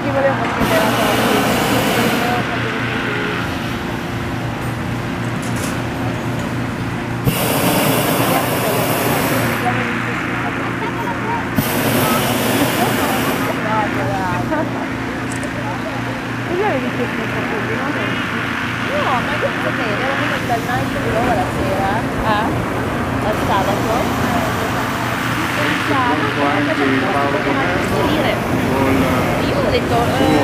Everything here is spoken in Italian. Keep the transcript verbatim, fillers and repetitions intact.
ti volevo chiedere una cosa. Io avevi chiesto un po' così, no? No, ma io sapere, ero venuta al night di nuovo la sera, Eh? al sabato. Pronto anche Paolo Bonello Salire. con Io ho detto, eh,